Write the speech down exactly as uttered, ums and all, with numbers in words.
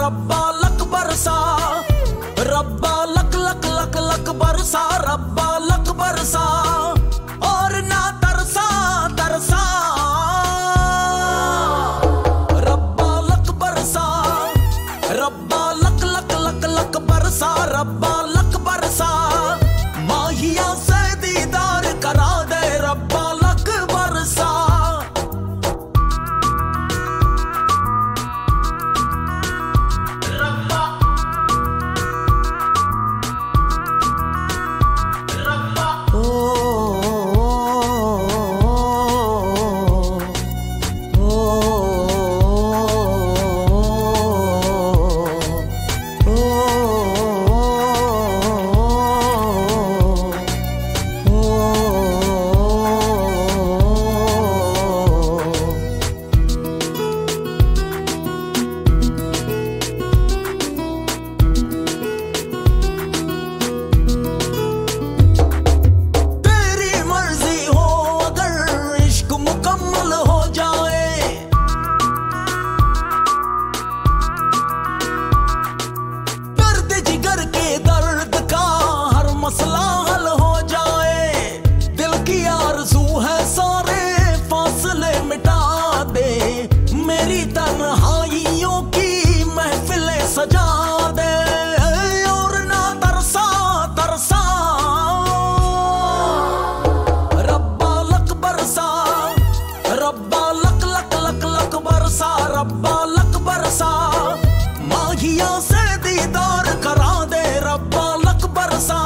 रब्बा लक बरसा, रब्बा लक लक लक लक बरसा, रब्बा लक बरसा और ना तरसा तरसा। रब्बा लक बरसा, रब्बा लक लक लक लक बरसा, रब्बा लक बरसा माहिया से दीदार करा दे, रब्बा लक बरसा। मसला हल हो जाए, दिल की आरज़ू है सारे फासले मिटा दे, मेरी तन्हाइयों की महफिलें सजा दे और ना तरसा तरसा। रब्बा लक बरसा, रब्बा लक लक लक लक बरसा, रब्बा लक बरसा माहिया से दीदार करा दे, रब्बा लक बरसा।